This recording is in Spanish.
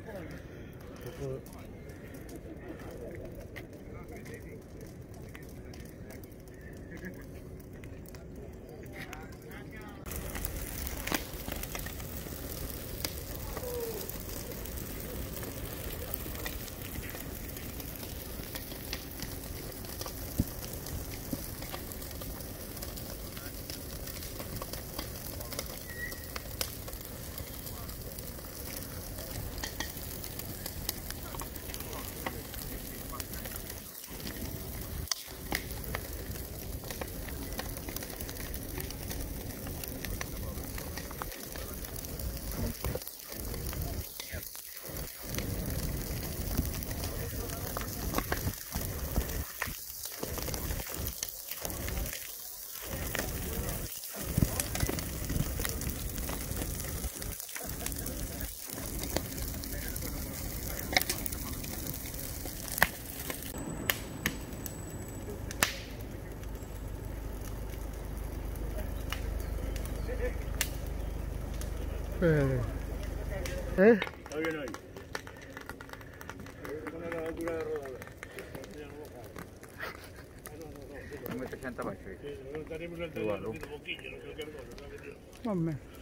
Está bien ahí. Poner la altura de rodada. No me te sienta más. Sí, tenemos el terreno un poquillo, no sé qué cosa. Más o menos.